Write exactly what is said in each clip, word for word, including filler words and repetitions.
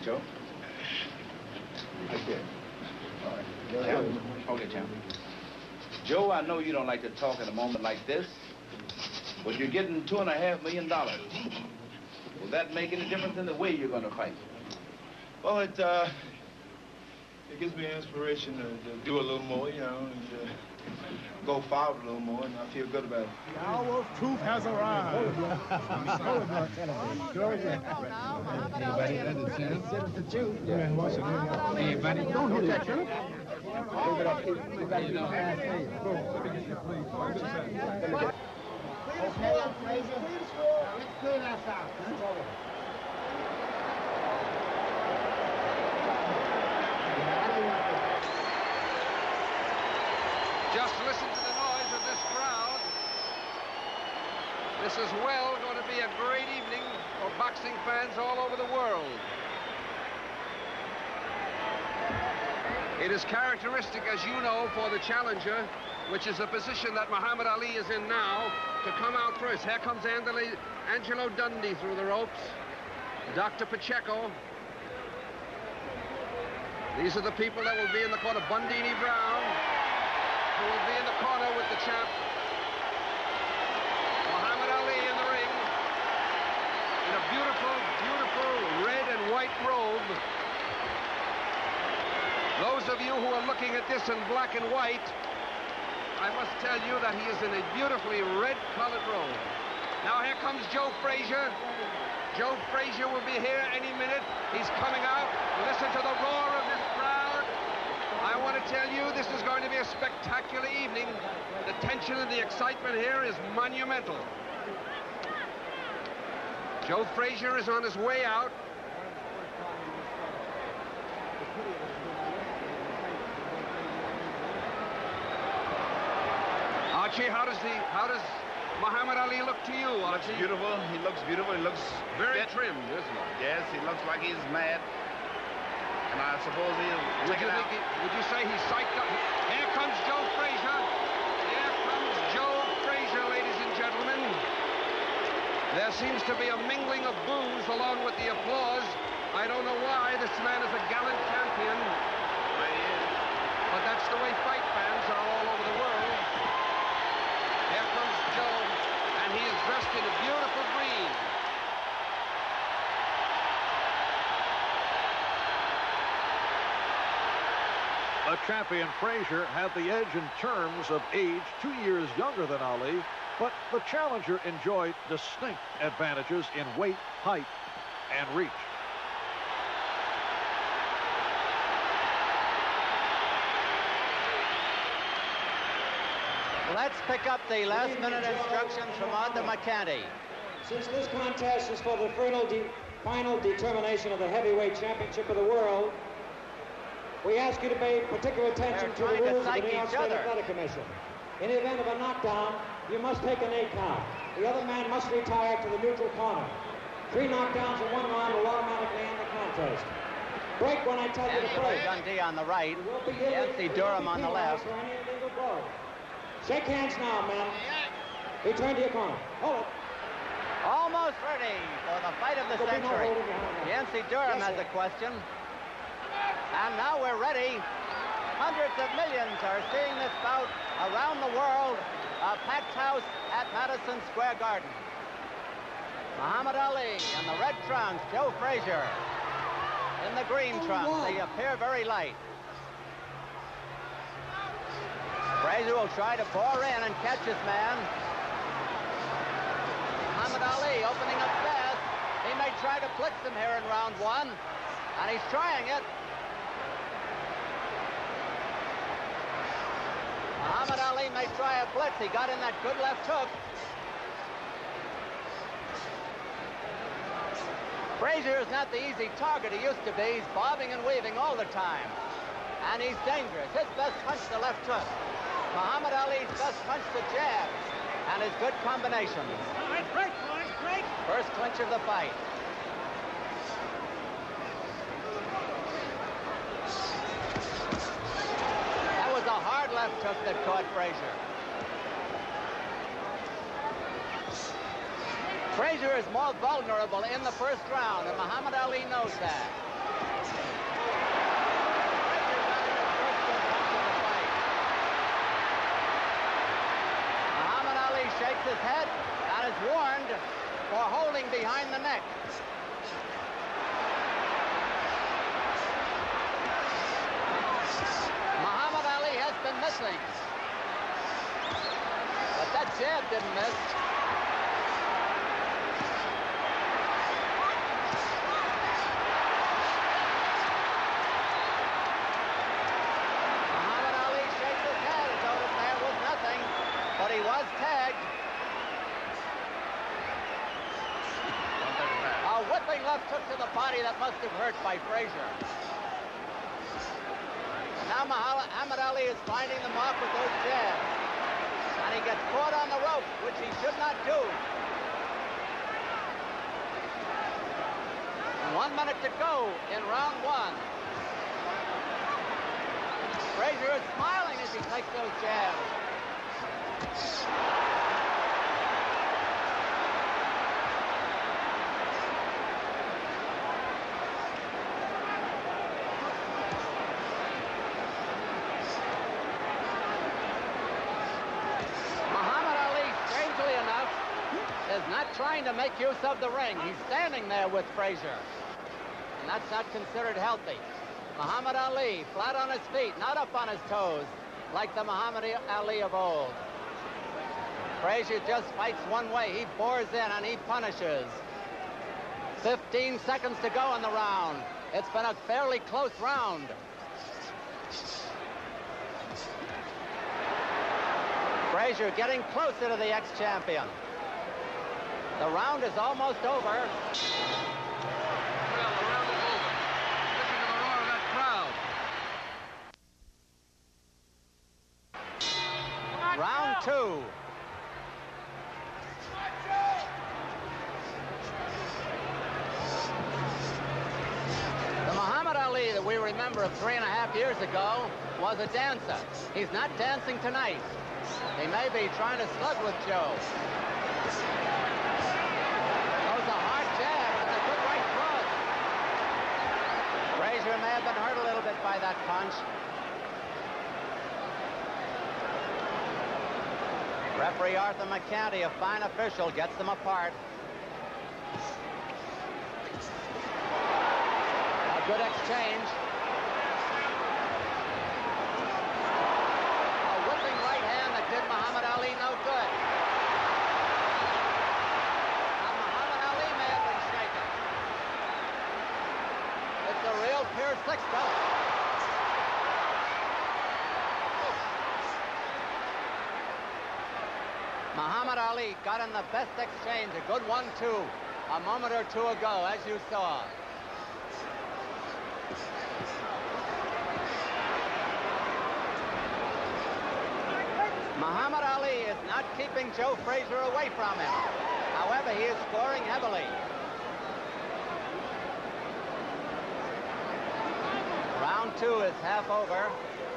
Joe? Right there. All right. Champ. Okay, champ. Joe, I know you don't like to talk in a moment like this, but you're getting two and a half million dollars. Will that make any difference in the way you're going to fight? Well, it, uh, it gives me inspiration to, to do a little more, you know, and uh, go forward a little more, and I feel good about it. The hour of truth has arrived. Anybody got the chance? Yeah, watch it. Anybody? Don't hit that, Sheriff. Let's clean us out. Just listen to the noise of this crowd. This is well going to be a great evening for boxing fans all over the world. It is characteristic, as you know, for the challenger, which is a position that Muhammad Ali is in now, to come out first. Here comes Andale, Angelo Dundee through the ropes. Doctor Pacheco. These are the people that will be in the corner. Bundini Brown, who will be in the corner with the champ. Muhammad Ali in the ring in a beautiful, beautiful red and white robe. Those of you who are looking at this in black and white, I must tell you that he is in a beautifully red-colored robe. Now here comes Joe Frazier. Joe Frazier will be here any minute. He's coming out. Listen to the roar of this crowd. I want to tell you, this is going to be a spectacular evening. The tension and the excitement here is monumental. Joe Frazier is on his way out. Archie, how does the how does Muhammad Ali look to you, Archie? Looks beautiful. He looks beautiful. He looks very fit. trimmed, isn't he? Yes, he looks like he's mad. And I suppose he'll Would take you, it out. think he, would you say he's psyched up? Here comes Joe Frazier. Here comes Joe Frazier, ladies and gentlemen. There seems to be a mingling of boos along with the applause. I don't know why. This man is a gallant champion. But that's the way fight fans are all over the world. Here comes Joe, and he is dressed in a beautiful green. The champion Frazier had the edge in terms of age, two years younger than Ali, but the challenger enjoyed distinct advantages in weight, height, and reach. Let's pick up the last-minute instructions from Arthur McCanty. Since this contest is for the final, de final determination of the heavyweight championship of the world, we ask you to pay particular attention to the rules of the New York State Athletic Commission. In the event of a knockdown, you must take an eight count. The other man must retire to the neutral corner. Three knockdowns in one round will automatically end the contest. Break when I tell you to break. Dundee on the right, Yancey Durham on the left. Shake hands now, men. Return to your corner. Hold it. Almost ready for the fight of the century. Yancey Durham has a question. And now we're ready. Hundreds of millions are seeing this bout around the world. A packed house at Madison Square Garden. Muhammad Ali in the red trunks, Joe Frazier in the green trunks. They appear very light. Frazier will try to bore in and catch his man. Muhammad Ali opening up fast. He may try to blitz him here in round one, and he's trying it. Muhammad Ali may try a blitz. He got in that good left hook. Frazier is not the easy target he used to be. He's bobbing and weaving all the time. And he's dangerous. His best punch, the left hook. Muhammad Ali's best punch, the jab. And his good combinations. All right, break, boys, break. First clinch of the fight. That was a hard left hook that caught Frazier. Frazier is more vulnerable in the first round, and Muhammad Ali knows that. Muhammad Ali shakes his head and is warned for holding behind the neck. Muhammad Ali has been missing. But that jab didn't miss. Muhammad Ali shakes his head as though that there was nothing, but he was tagged. A whipping left hook to the body that must have hurt by Frazier. Now Muhammad Ali is finding the mark with those jabs. And he gets caught on the rope, which he should not do. One minute to go in round one. Frazier is smiling as he takes those jabs. Is not trying to make use of the ring. He's standing there with Frazier. And that's not considered healthy. Muhammad Ali, flat on his feet, not up on his toes, like the Muhammad Ali of old. Frazier just fights one way. He bores in and he punishes. fifteen seconds to go in the round. It's been a fairly close round. Frazier getting closer to the ex-champion. The round is almost over. Well, the round is over. Listen to the roar of that crowd. Round two. The Muhammad Ali that we remember of three and a half years ago was a dancer. He's not dancing tonight. He may be trying to slug with Joe. Frazier may have been hurt a little bit by that punch. Referee Arthur McCanty, a fine official, gets them apart. A good exchange. A whipping right hand that did Muhammad Ali no good. And Muhammad Ali may have been shaken. It's a real Pier six belt. Muhammad Ali got in the best exchange, a good one two, a moment or two ago, as you saw. Muhammad Ali is not keeping Joe Frazier away from him. However, he is scoring heavily. Round two is half over.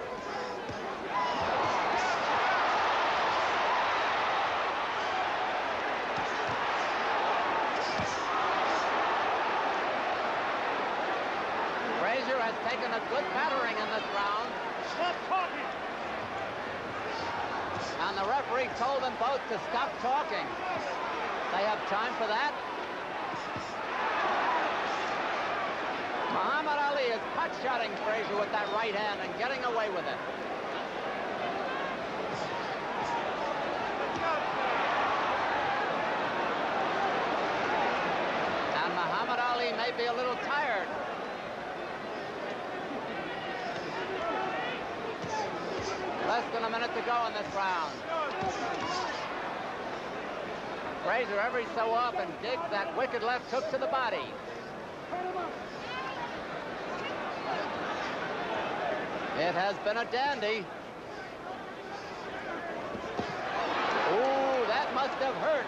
Frazier has taken a good battering in this round. Stop talking! And the referee told them both to stop talking. They have time for that. Muhammad Ali is pot-shotting Frazier with that right hand and getting away with it. And Muhammad Ali may be a little tired. Less than a minute to go in this round. Frazier every so often digs that wicked left hook to the body. It has been a dandy. Ooh, that must have hurt.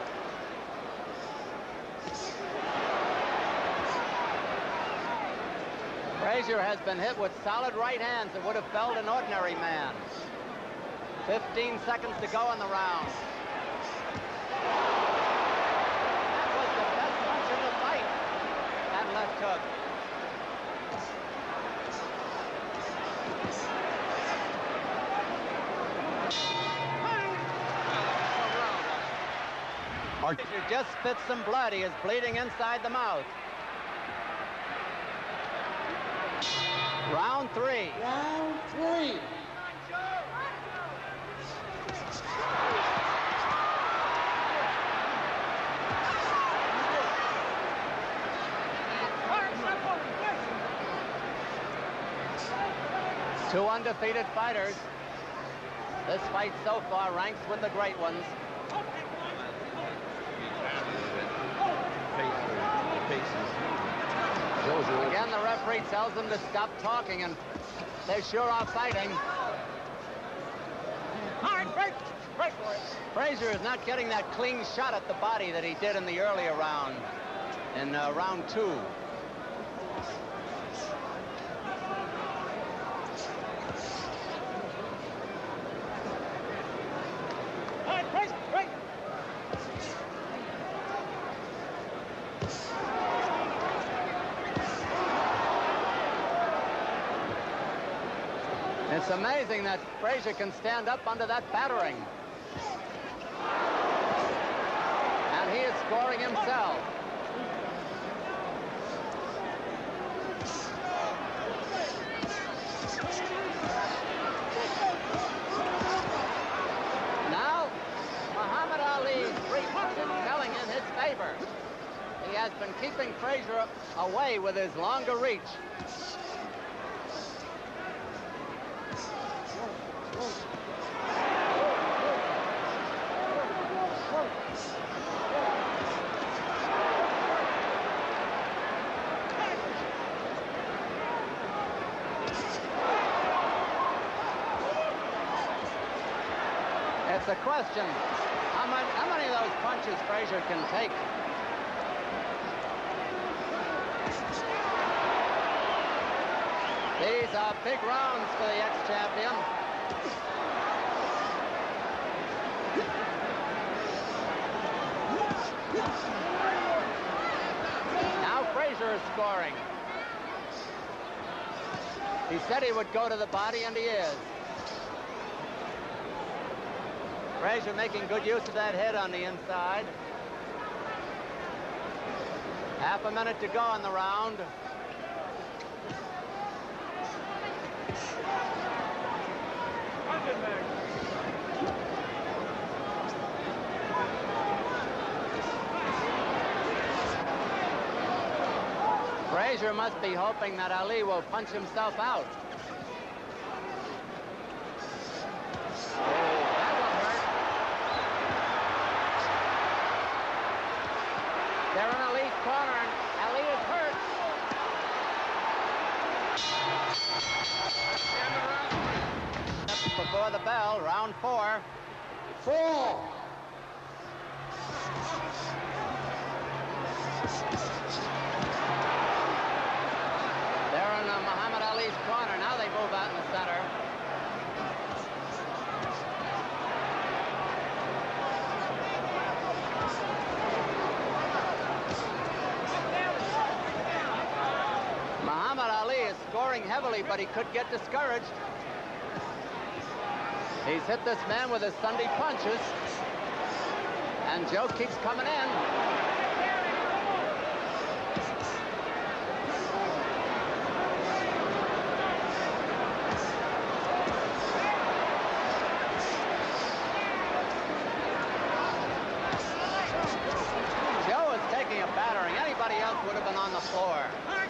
Frazier has been hit with solid right hands that would have felled an ordinary man. fifteen seconds to go in the round. That was the best punch in the fight, that left hook. Frazier just spit some blood. He is bleeding inside the mouth. Round three. Round three. Two undefeated fighters. This fight so far ranks with the great ones. Again, the referee tells them to stop talking, and they sure are fighting. Frazier is not getting that clean shot at the body that he did in the earlier round, in uh, round two. It's amazing that Frazier can stand up under that battering. And he is scoring himself. Now, Muhammad Ali's reach is telling in his favor. He has been keeping Frazier away with his longer reach. It's a question, how many, how many of those punches Frazier can take? These are big rounds for the ex-champion. Now Frazier is scoring. He said he would go to the body, and he is. Frazier making good use of that head on the inside. Half a minute to go in the round. Frazier must be hoping that Ali will punch himself out. They're in Ali's corner, and Ali is hurt. Before the bell, round four. Four. They're in uh, Muhammad Ali's corner. Now they move out in the center. Muhammad Ali is scoring heavily, but he could get discouraged. He's hit this man with his Sunday punches, and Joe keeps coming in. Joe is taking a battering. Anybody else would have been on the floor.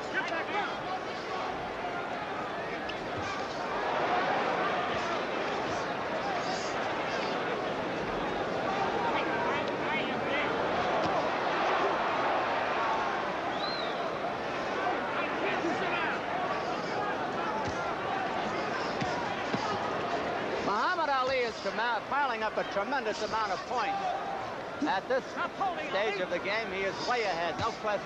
Muhammad Ali is piling up a tremendous amount of points. At this stage of the game, he is way ahead, no question.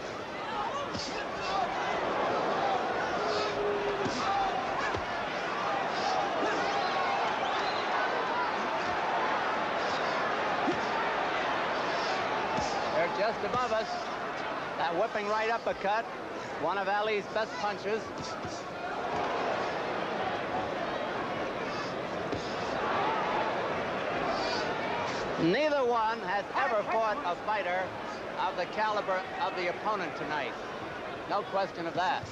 They're just above us. That whipping right uppercut, one of Ali's best punches. Neither one has ever fought a fighter of the caliber of the opponent tonight. No question of that.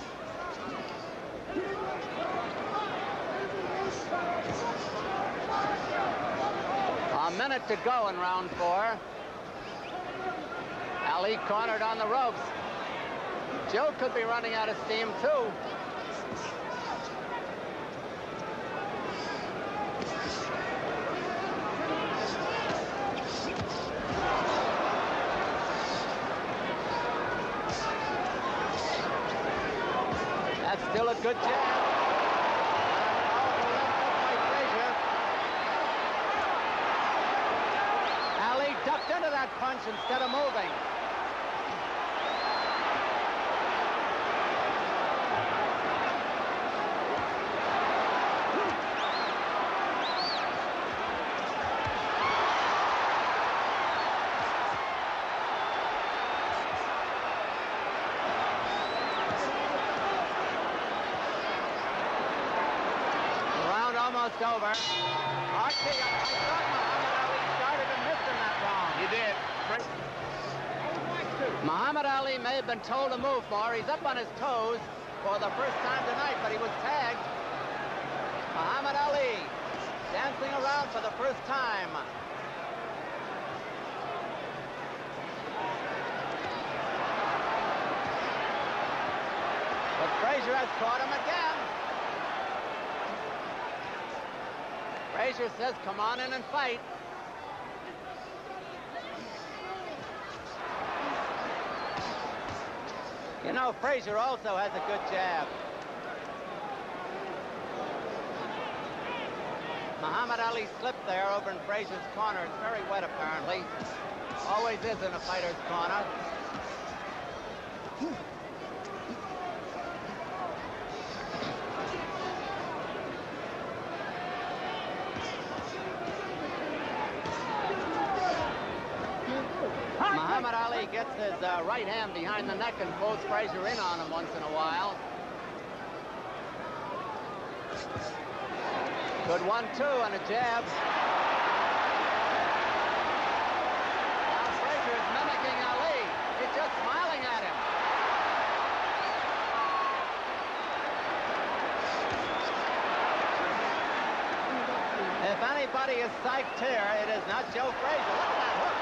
A minute to go in round four. Ali cornered on the ropes. Joe could be running out of steam, too. That's still a good jab. Ali ducked into that punch instead of moving. Almost over. Archie, I thought Muhammad Ali started and missed in that round. He did. Muhammad Ali may have been told to move more. He's up on his toes for the first time tonight, but he was tagged. Muhammad Ali dancing around for the first time. But Frazier has caught him again. Frazier says, come on in and fight. You know, Frazier also has a good jab. Muhammad Ali slipped there over in Frazier's corner. It's very wet, apparently. Always is in a fighter's corner. Muhammad Ali gets his uh, right hand behind the neck and pulls Frazier in on him once in a while. Good one, two, and a jab. Now Frazier is mimicking Ali. He's just smiling at him. If anybody is psyched here, it is not Joe Frazier. Look at that hook.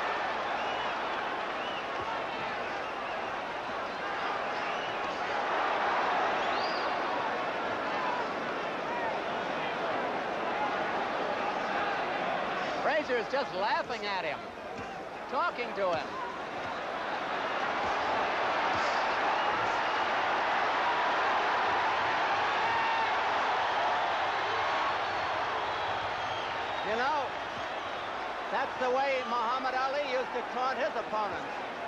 Frazier is just laughing at him, talking to him. You know, that's the way Muhammad Ali used to taunt his opponents.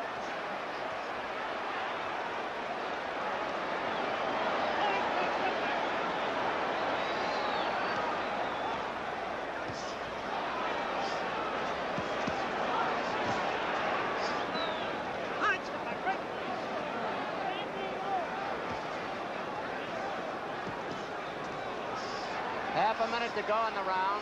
Half a minute to go in the round.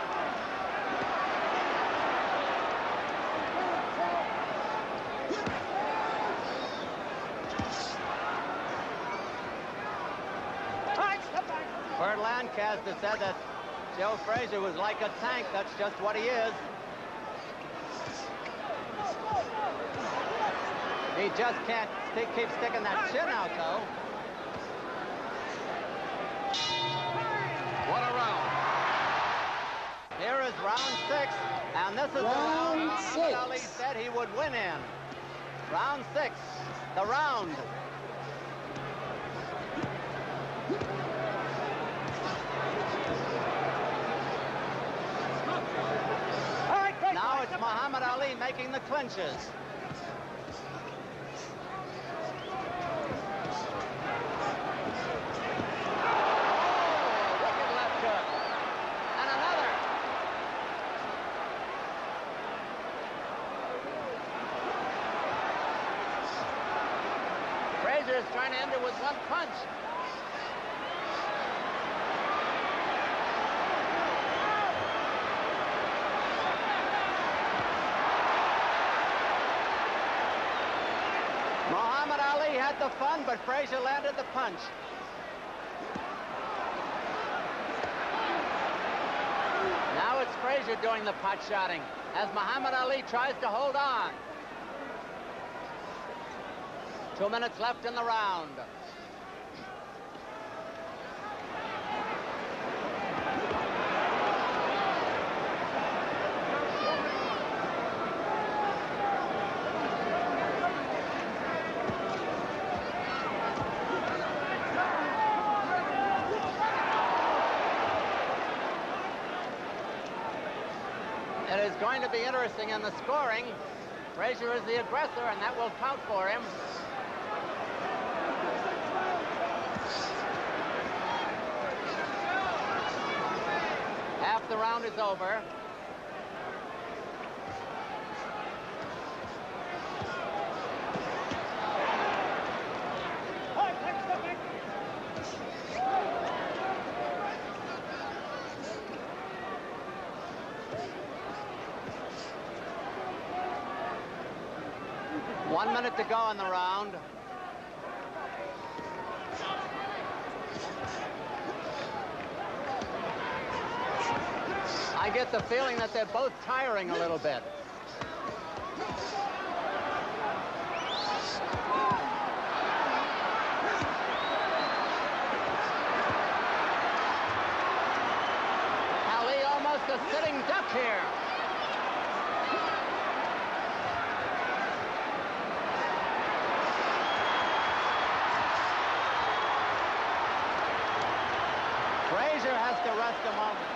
Burt Lancaster said that Joe Frazier was like a tank. That's just what he is. He just can't stick, keep sticking that chin out, though. What a round. Here is round six, and this is round the round six. Muhammad Ali said he would win in. Round six, the round. Now it's Muhammad Ali making the clinches. Frazier is trying to end it with one punch. had the fun, but Frazier landed the punch. Now it's Frazier doing the pot shotting as Muhammad Ali tries to hold on. Two minutes left in the round. It is going to be interesting in the scoring. Frazier is the aggressor, and that will count for him. Half the round is over. One minute to go in the round. I get the feeling that they're both tiring a little bit. Ali almost a sitting duck here. Frazier has to rest a moment.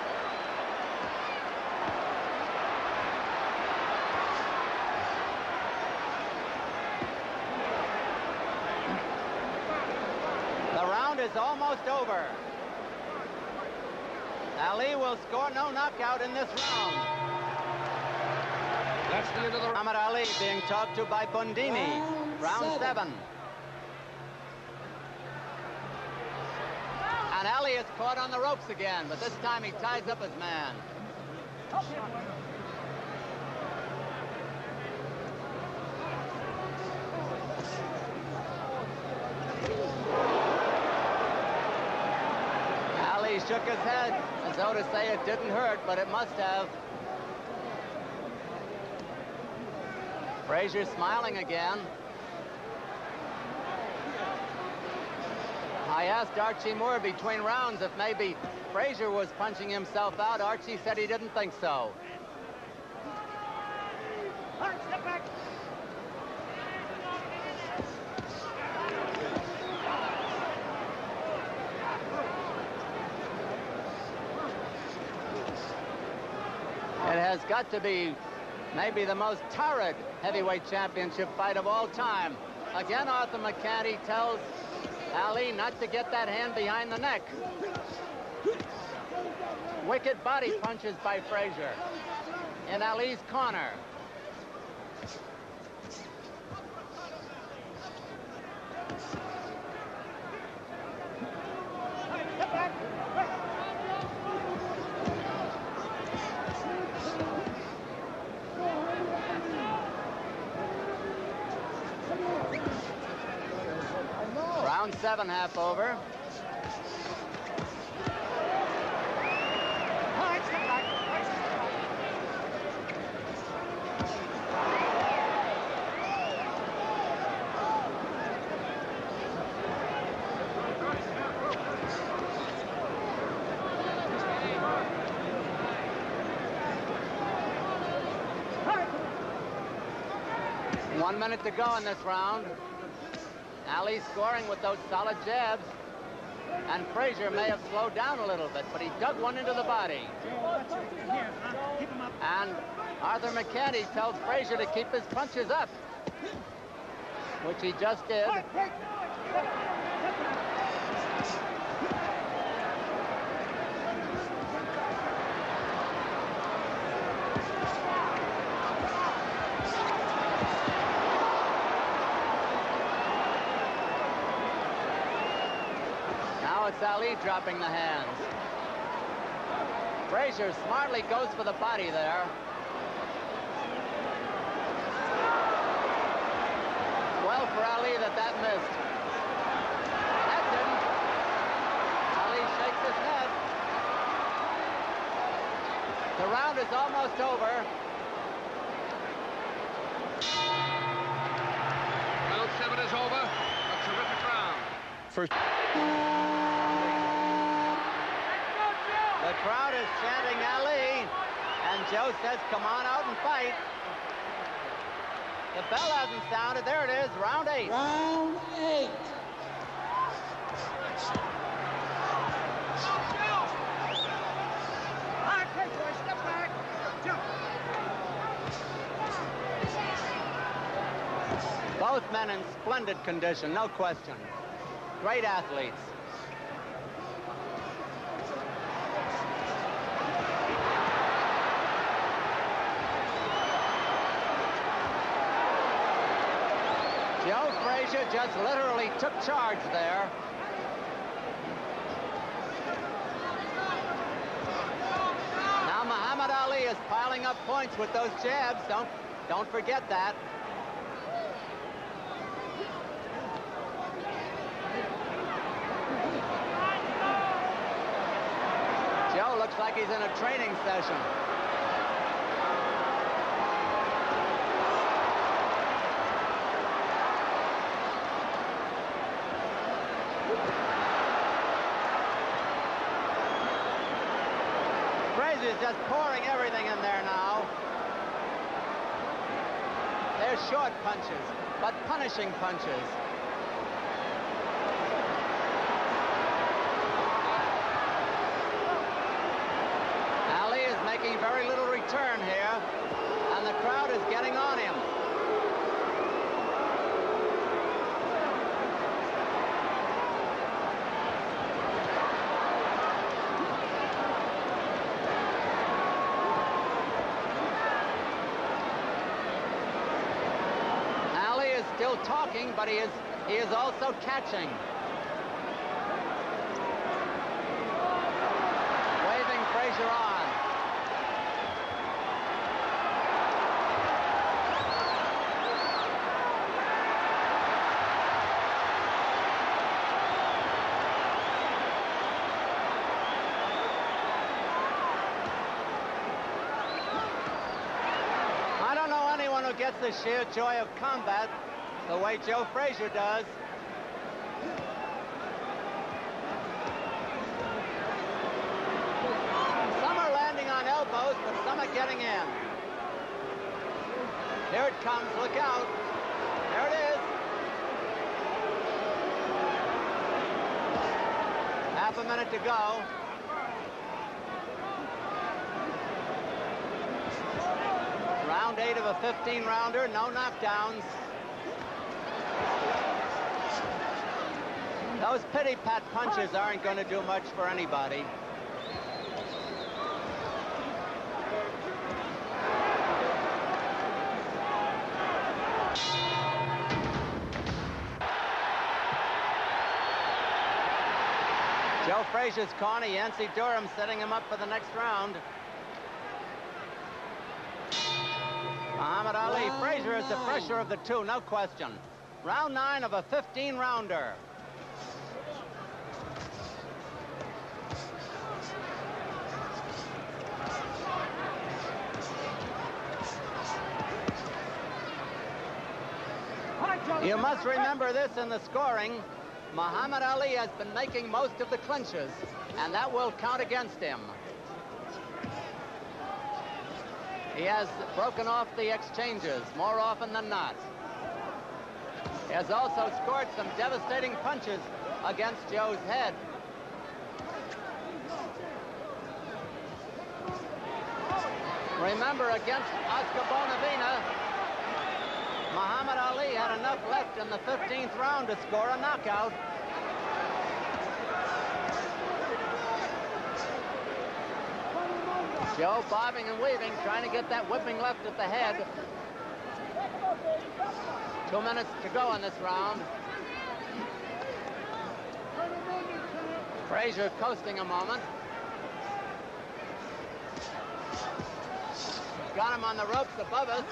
The round is almost over. Ali will score no knockout in this round. That's the end of the round. Muhammad Ali being talked to by Bundini. Round seven. And Ali is caught on the ropes again, but this time he ties up his man. Ali shook his head as though to say it didn't hurt, but it must have. Frazier smiling again. I asked Archie Moore between rounds if maybe Frazier was punching himself out. Archie said he didn't think so. It has got to be maybe the most torrid heavyweight championship fight of all time. Again, Arthur McCanty tells Ali not to get that hand behind the neck. Wicked body punches by Frazier in Ali's corner. Round seven, half over. One minute to go in this round. Ali scoring with those solid jabs. And Frazier may have slowed down a little bit, but he dug one into the body. And Arthur McCanty tells Frazier to keep his punches up, which he just did. It's Ali dropping the hands. Frazier smartly goes for the body there. Well for Ali that that missed. round is almost over. Round seven is over. A terrific round. First. The crowd is chanting Ali, and Joe says, come on out and fight. The bell hasn't sounded. There it is, round eight. Round eight. Back, hey, boy, step back. Jump. Both men in splendid condition, no question. Great athletes. Joe Frazier just literally took charge there. Now Muhammad Ali is piling up points with those jabs. Don't, don't forget that. Joe looks like he's in a training session. Frazier's just pouring everything in there now. They're short punches, but punishing punches. Ali is making very little return here, and the crowd is getting on him. Still talking, but he is he is also catching. Waving Frazier on. I don't know anyone who gets the sheer joy of combat the way Joe Frazier does. Some are landing on elbows, but some are getting in. Here it comes, look out. There it is. Half a minute to go. Round eight of a fifteen rounder, no knockdowns. Those pity-pat punches aren't going to do much for anybody. Joe Frazier's corner, Yancey Durham setting him up for the next round. Muhammad Ali, Frazier is the fresher of the two, no question. Round nine of a fifteen rounder. You must remember this in the scoring. Muhammad Ali has been making most of the clinches, and that will count against him. He has broken off the exchanges more often than not. He has also scored some devastating punches against Joe's head. Remember, against Oscar Bonavena, Muhammad Ali had enough left in the fifteenth round to score a knockout. Joe bobbing and weaving, trying to get that whipping left at the head. Two minutes to go in this round. Frazier coasting a moment. Got him on the ropes above us.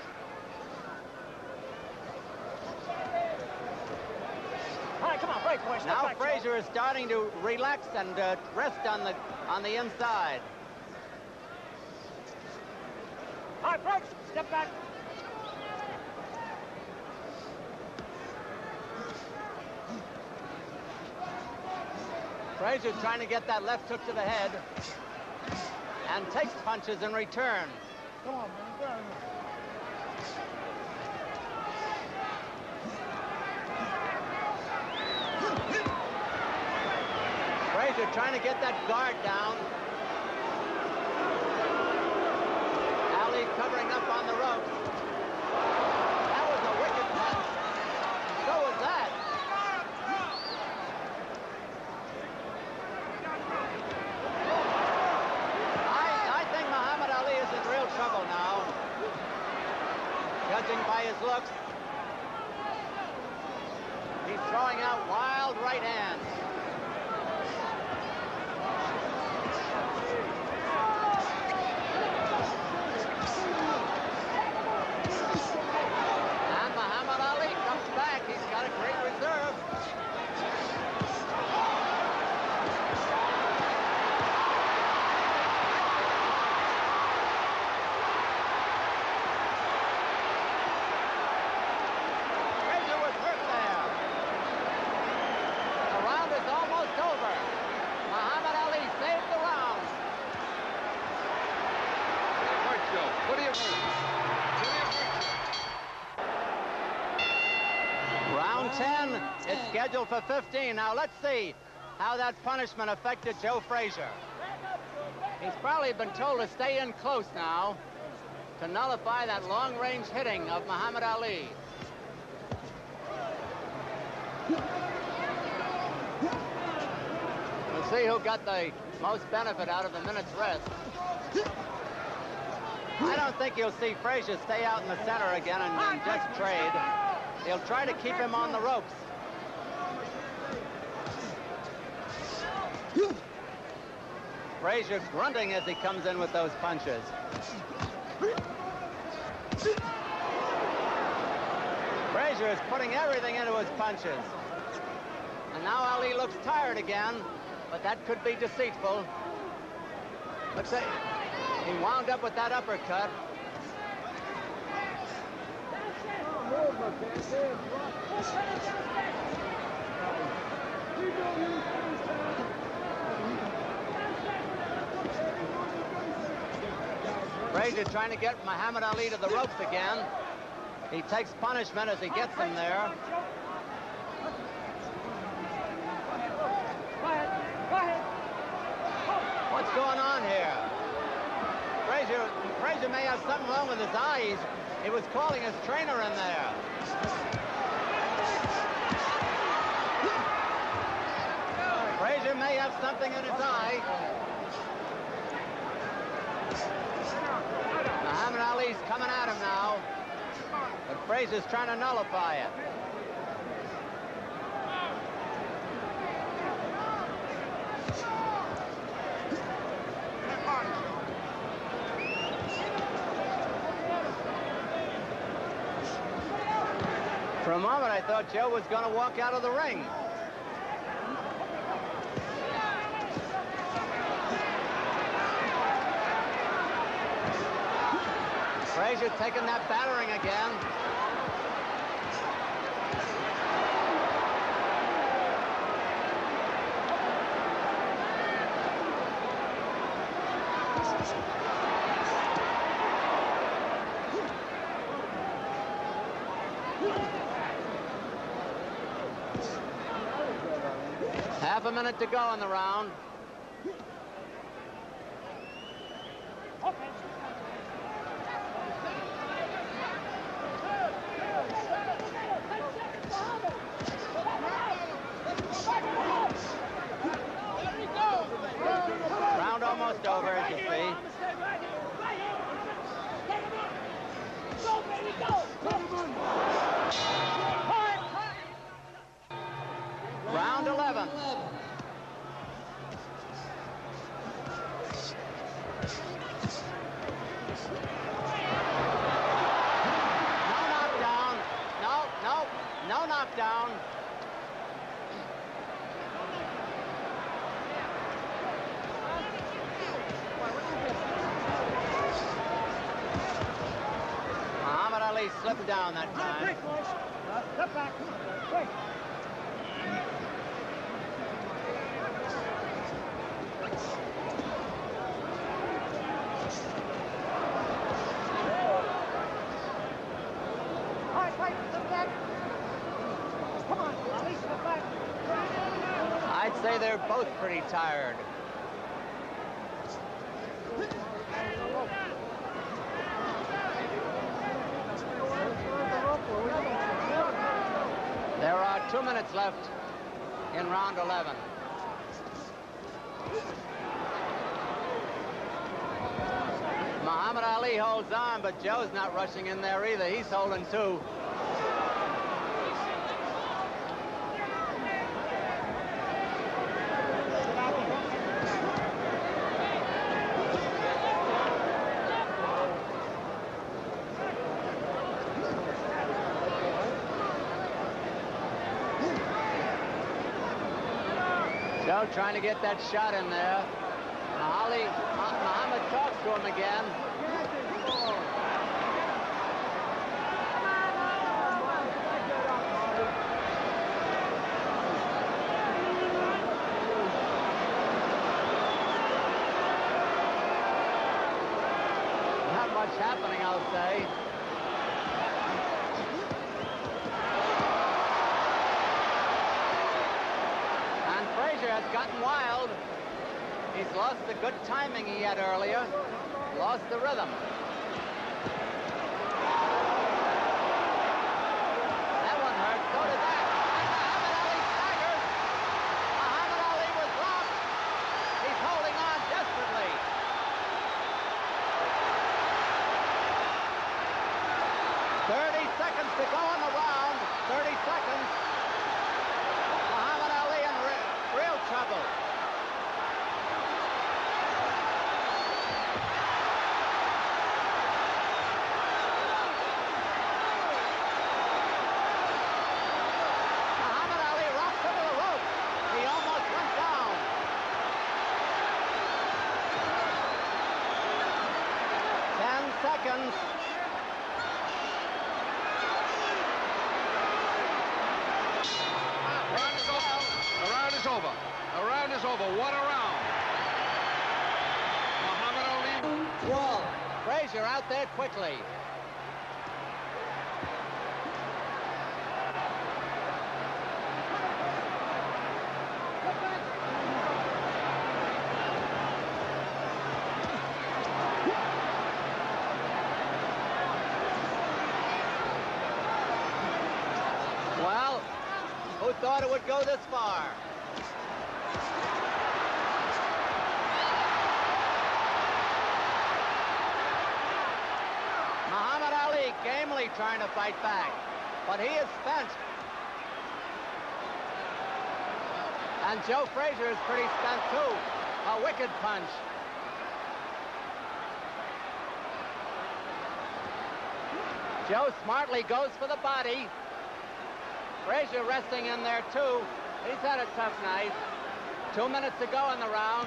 All right, come on, break, boy. Step Now back, Frazier Joe. is starting to relax and uh, rest on the on the inside. right, break. Step back. Frazier's trying to get that left hook to the head and takes punches in return. Come on, man. Get out of here. Frazier trying to get that guard down. Ali covering up on the ropes. That was a wicked punch. So was that. I, I think Muhammad Ali is in real trouble now, judging by his looks. He's throwing out wild right hands. ten, it's scheduled for fifteen. Now let's see how that punishment affected Joe Frazier. He's probably been told to stay in close now to nullify that long-range hitting of Muhammad Ali. We'll see who got the most benefit out of the minute's rest. I don't think you'll see Frazier stay out in the center again and, and just trade. He'll try to keep him on the ropes. Frazier grunting as he comes in with those punches. Frazier is putting everything into his punches. And now Ali looks tired again, but that could be deceitful. Looks like he wound up with that uppercut. Frazier trying to get Muhammad Ali to the ropes again. He takes punishment as he gets him there. What's going on here? Frazier, Frazier may have something wrong with his eyes. He was calling his trainer in there. Frazier may have something in his eye. Muhammad Ali's coming at him now, but Frazier's trying to nullify it. For a moment, I thought Joe was going to walk out of the ring. Frazier taking that battering again. Half a minute to go in the round. Round almost over, as you see. Round eleven. No knockdown. No, no, no knockdown. him down that time. Quick, boys. Uh, step back. Come on. Quick. All right, fight. Step back. Come on, Ali, step back. I'd say they're both pretty tired. There are two minutes left in round eleven. Muhammad Ali holds on, but Joe's not rushing in there either. He's holding two. Joe trying to get that shot in there. Ali, Muhammad talks to him again. Not much happening, I'll say. Has gotten wild. He's lost the good timing he had earlier. Lost the rhythm. That one hurt. So did that. And Muhammad Ali staggered. Muhammad Ali was lost. He's holding on desperately. thirty seconds to go in the round. thirty seconds. Real trouble. Muhammad Ali rocks into the rope. He almost went down. Ten seconds. Over. The round is over. What a round. Muhammad Ali. twelve. Frazier out there quickly. Well, who thought it would go this far? Muhammad Ali gamely trying to fight back, but he is spent. And Joe Frazier is pretty spent too. A wicked punch. Joe smartly goes for the body. Frazier resting in there too. He's had a tough night. Two minutes to go in the round.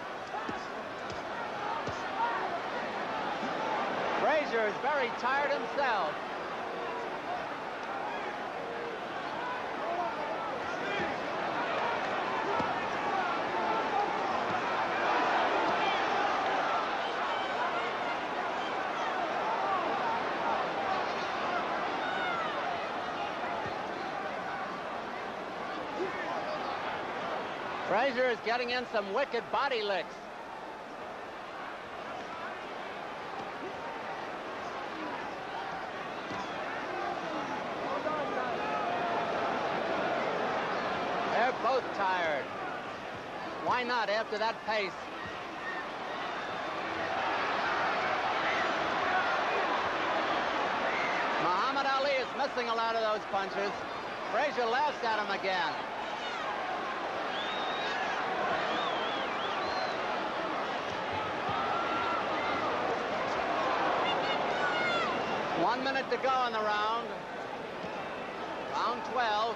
Frazier is very tired himself. Frazier is getting in some wicked body licks. They're both tired. Why not after that pace? Muhammad Ali is missing a lot of those punches. Frazier laughs at him again. One minute to go in the round. Round twelve.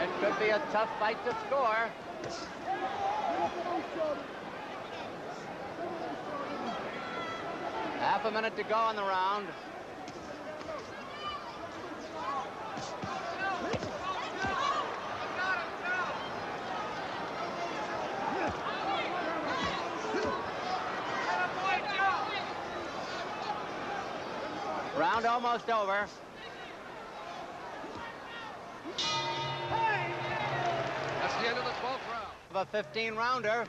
It could be a tough fight to score. Half a minute to go in the round. Round almost over. That's the end of the twelfth round. A fifteen rounder.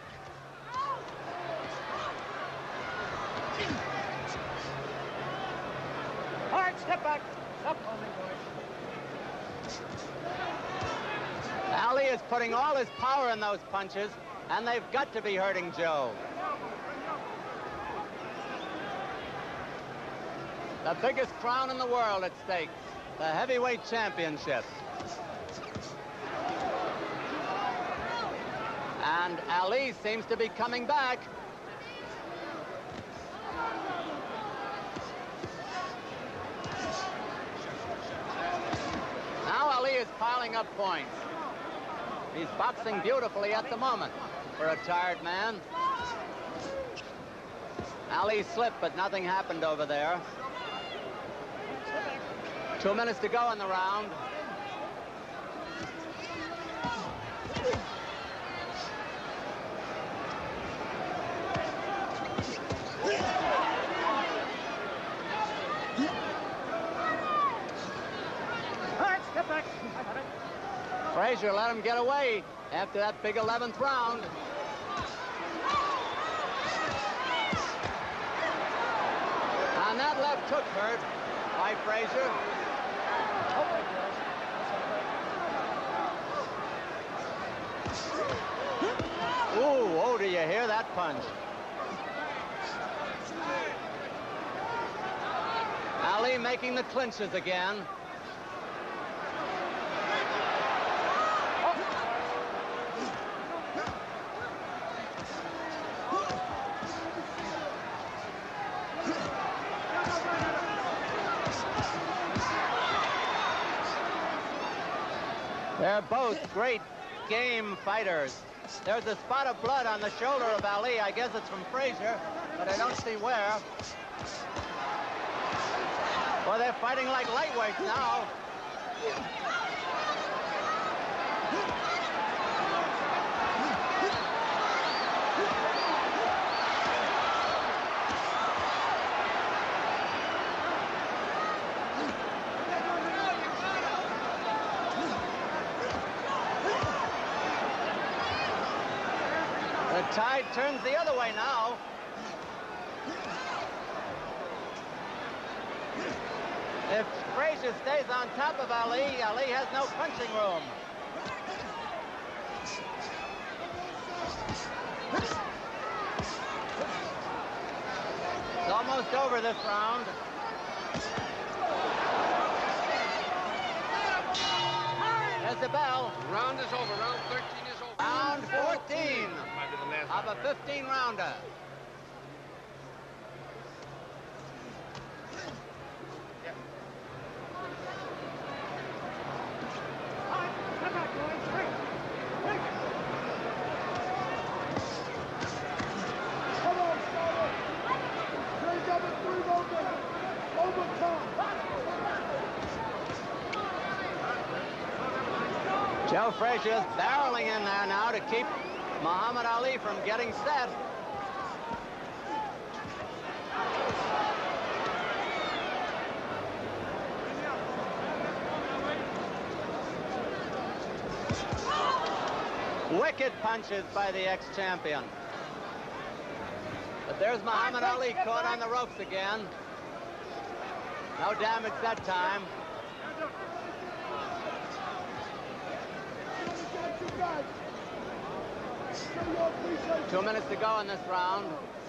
All right, step back. Stop. Ali is putting all his power in those punches, and they've got to be hurting Joe. The biggest crown in the world at stake, the heavyweight championship. And Ali seems to be coming back. Now Ali is piling up points. He's boxing beautifully at the moment for a tired man. Ali slipped, but nothing happened over there. Two minutes to go in the round. Frazier let him get away after that big eleventh round. And that left hook hurt by Frazier. Ooh, oh, do you hear that punch? Ali making the clinches again. They're both great game fighters. There's a spot of blood on the shoulder of Ali. I guess it's from Frazier, but I don't see where. Well, they're fighting like lightweights now. The tide turns the other way now. If Frazier stays on top of Ali, Ali has no punching room. It's almost over this round. There's the bell. Round is over. Round thirteen is over. Round fourteen of a fifteen rounder. Joe Frazier is barreling in there now to keep Muhammad Ali from getting set. Wicked punches by the ex-champion. But there's Muhammad Ali caught on the ropes again. No damage that time. Two minutes to go in this round.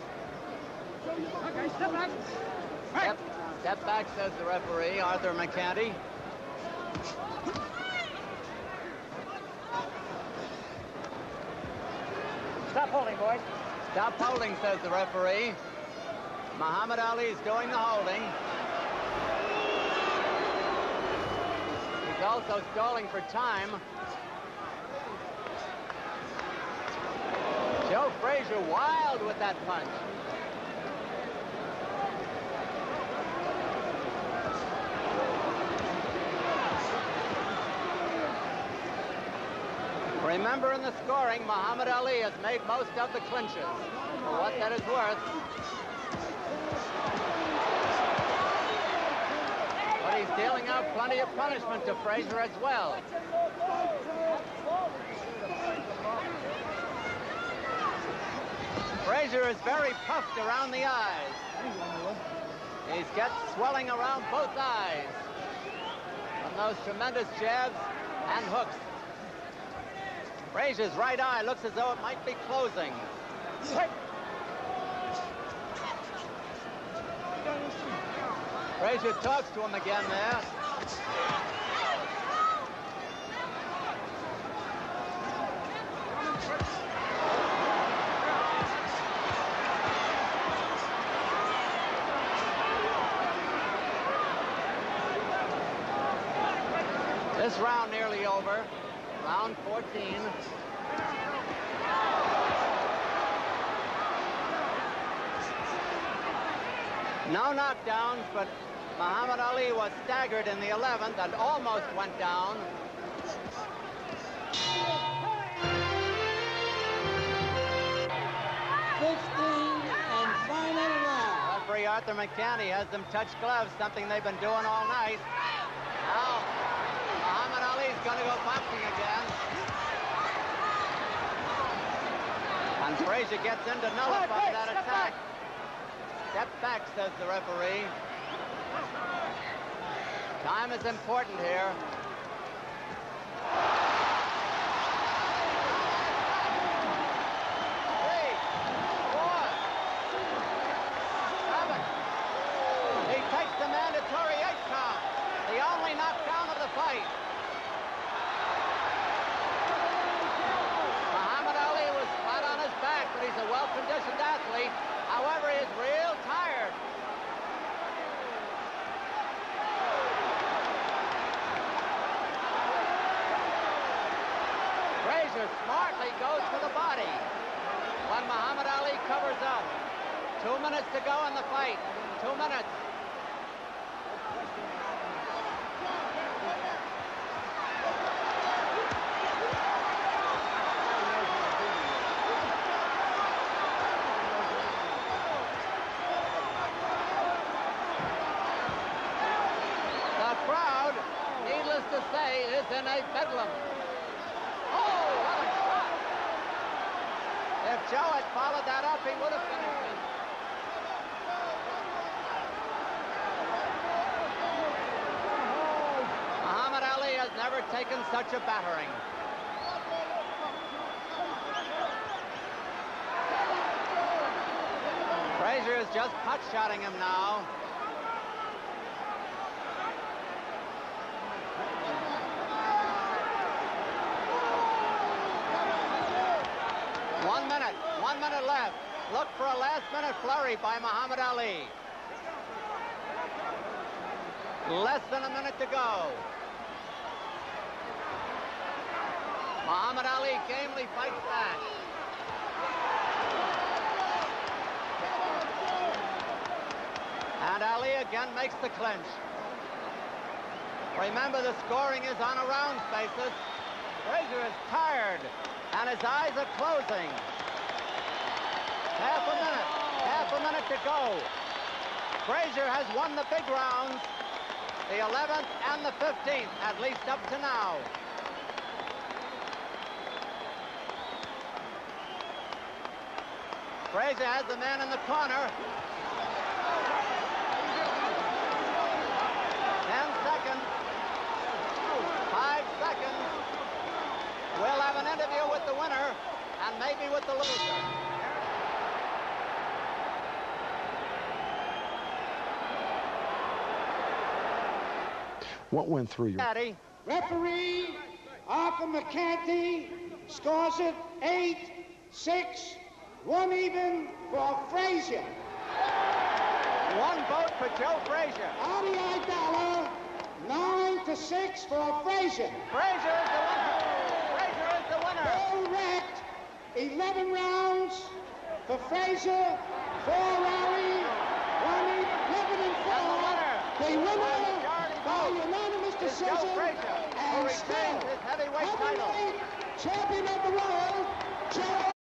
Okay, step back. Step, step back, says the referee, Arthur McCanty. Stop holding, boys. Stop holding, says the referee. Muhammad Ali is doing the holding. He He's also stalling for time. Joe Frazier wild with that punch. Remember, in the scoring, Muhammad Ali has made most of the clinches, for what that is worth. But he's dealing out plenty of punishment to Frazier as well. Frazier is very puffed around the eyes. He's got swelling around both eyes from those tremendous jabs and hooks. Frazier's right eye looks as though it might be closing. Frazier talks to him again there. This round nearly over. Round fourteen. No knockdowns, but Muhammad Ali was staggered in the eleventh and almost went down. fifteen and final round. Referee Arthur McCanny has them touch gloves, something they've been doing all night. Now, Muhammad Ali's going to go boxing again. And Frazier gets in to nullify that attack. Step back, says the referee. Time is important here. Three, four, seven. He takes the mandatory eight count, the only knockdown of the fight. Muhammad Ali was flat on his back, but he's a well-conditioned athlete. However, he's real tired. Frazier smartly goes for the body when Muhammad Ali covers up. Two minutes to go in the fight. Two minutes. To say is in a bedlam. Oh, what a shot! If Joe had followed that up, he would have finished it. Muhammad Ali has never taken such a battering. Frazier is just pot-shotting him now. One minute, one minute left. Look for a last-minute flurry by Muhammad Ali. Less than a minute to go. Muhammad Ali gamely fights back. And Ali again makes the clinch. Remember, the scoring is on a rounds basis. Frazier is tired, and his eyes are closing. Half a minute, half a minute to go. Frazier has won the big rounds, the eleventh and the fifteenth, at least up to now. Frazier has the man in the corner. Ten seconds. Five seconds. We'll have an interview with the winner and maybe with the loser. What went through your... Daddy. Referee Arthur McCarthy scores it eight six, one even for Frazier. One vote for Joe Frazier. Adi Idala Nine to six for Frazier. Frazier is the winner. Frazier is the winner. Bull wrecked. eleven rounds for Frazier. Four Raleigh. One eleven and four. The winner by unanimous decision and still heavyweight title. champion of the world, Joe